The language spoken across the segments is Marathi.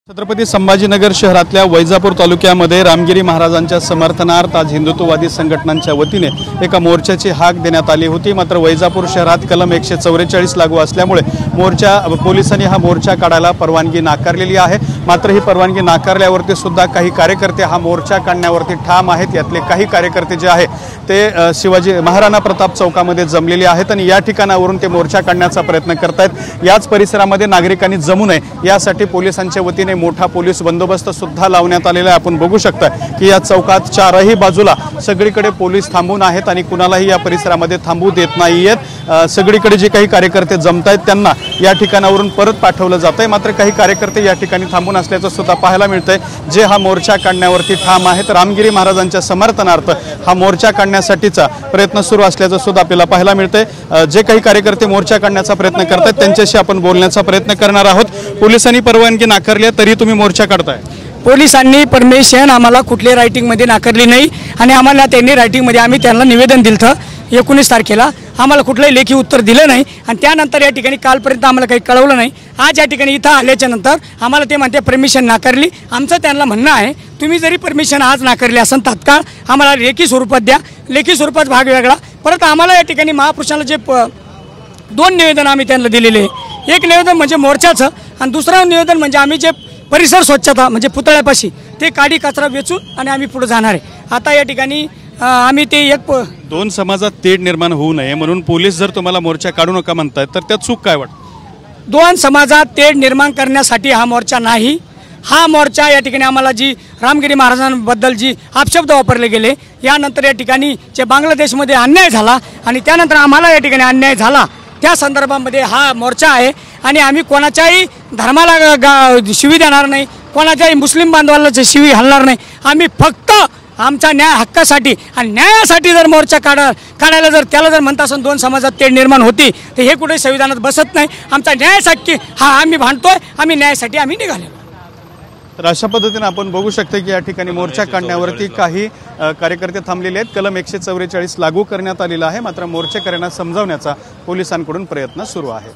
छत्रपती संभाजीनगर शहरातल्या वैजापूर तालुक्यामध्ये रामगिरी महाराजांच्या समर्थनार्थ आज हिंदुत्ववादी संघटनांच्या वतीने एका मोर्चाची हाक देण्यात आली होती। मात्र वैजापूर शहरात कलम 144 लागू असल्यामुळे पोलिसांनी हा मोर्चा काढायला परवानगी नाकारलेली आहे। मात्र ही परवानगी नाकारल्यावरती सुद्धा काही कार्यकर्ते हा मोर्चा काढण्यावरती ठाम आहेत। यातले काही कार्यकर्ते जे आहे ते शिवाजी महाराणा प्रताप चौकामध्ये जमलेले आहेत आणि या ठिकाणावरून ते मोर्चा काढण्याचा प्रयत्न करतात। याच परिसरामध्ये नागरिकांनी जमू नये यासाठी पोलिसांच्या वतीने मोठा पोलीस बंदोबस्त सुद्धा लावण्यात आलेला आहे। आपण बघू शकता की या चौकात चारही बाजूला सगळीकडे पोलीस थांबून आहेत आणि कुणालाही या परिसरामध्ये थांबू देत नाहीयेत। सगळीकडे जे काही कार्यकर्ते जमतायत त्यांना या ठिकाणावरून परत पाठवलं जातंय। मात्र काही कार्यकर्ते या ठिकाणी थांबून असल्याचं सुद्धा पाहायला मिळतंय, जे हा मोर्चा काढण्यावरती ठाम आहेत। रामगिरी महाराजांच्या समर्थनार्थ हा मोर्चा काढण्यासाठीचा प्रयत्न सुरू असल्याचं सुद्धा आपल्याला पाहायला मिळतंय। जे काही कार्यकर्ते मोर्चा काढण्याचा प्रयत्न करतात त्यांच्याशी आपण बोलण्याचा प्रयत्न करणार आहोत। पोलिसांनी परवानगी नाकारली तरी तुम्ही मोर्चा काढताय? पोलिसांनी परमिशन आम्हाला कुठल्या रायटिंगमध्ये नाकारली नाही आणि आम्हाला त्यांनी रायटिंगमध्ये आम्ही त्यांना निवेदन दिलं 19 तारखेला। आम्हाला कुठलंही लेखी उत्तर दिलं नाही आणि त्यानंतर या ठिकाणी कालपर्यंत आम्हाला काही कळवलं नाही। आज या ठिकाणी इथं आल्याच्या नंतर आम्हाला ते म्हणते परमिशन नाकारली। आमचं त्यांना म्हणणं आहे तुम्ही जरी परमिशन आज नाकारली असेल तात्काळ आम्हाला लेखी स्वरूपात द्या। लेखी स्वरूपात भाग वेगळा परत आम्हाला या ठिकाणी महापुरुषाला जे 2 निवेदन आम्ही त्यांना दिलेले आहे। एक निवेदन म्हणजे मोर्चाचं आणि दुसरं निवेदन म्हणजे आम्ही जे परिसर स्वच्छता म्हणजे पुतळ्यापाशी ते काडी कचरा वेचून आणि आम्ही पुढे जाणार आहे। आता या ठिकाणी आम्ही ते दोन समाजात तेढ निर्माण होऊ नये म्हणून पोलीस जर तुम्हाला मोर्चा काढू नका म्हणतायत तर त्यात चूक काय वाटतं? 2 समाजात तेढ निर्माण करण्यासाठी हा मोर्चा नाही। हा मोर्चा या ठिकाणी आम्हाला जी रामगिरी महाराजांबद्दल जी अपशब्द वापरले गेले यानंतर या ठिकाणी जे बांगलादेशमध्ये अन्याय झाला आणि त्यानंतर आम्हाला या ठिकाणी अन्याय झाला त्या संदर्भामध्ये हा मोर्चा आहे आणि आम्ही कोणाच्याही धर्माला शिवी देणार नाही, कोणाच्याही मुस्लिम बांधवाला शिवी घालणार नाही। आम्ही फक्त आमच्या न्याय हक्कासाठी आणि न्यायासाठी जर मोर्चा काढायला जर त्याला जर म्हणता असून 2 समाजात तेढ निर्माण होती तर हे कुठे संविधानात बसत नाही। आमचा न्यायासाठी हा आम्ही भांडतोय, आम्ही न्यायासाठी आम्ही निघालेलो। तर अशा पद्धतीने आपण बघू शकतो की या ठिकाणी मोर्चा काढण्यावरती काही कार्यकर्ते थांबलेले आहेत। कलम 144 लागू करण्यात आलेला आहे। मात्र मोर्चेकऱ्यांना समजावण्याचा पोलिसांकडून प्रयत्न सुरू आहे।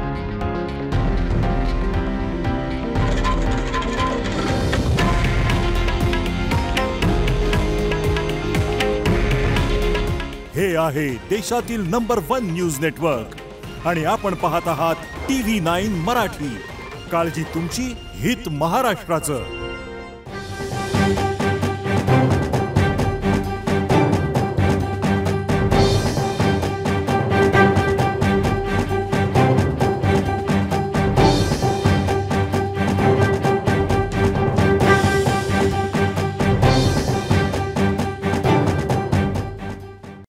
हे आहे देशातील नंबर 1 न्यूज नेटवर्क आणि आपण पाहत आहात TV9 मराठी। काळजी तुमची, हित महाराष्ट्राचं।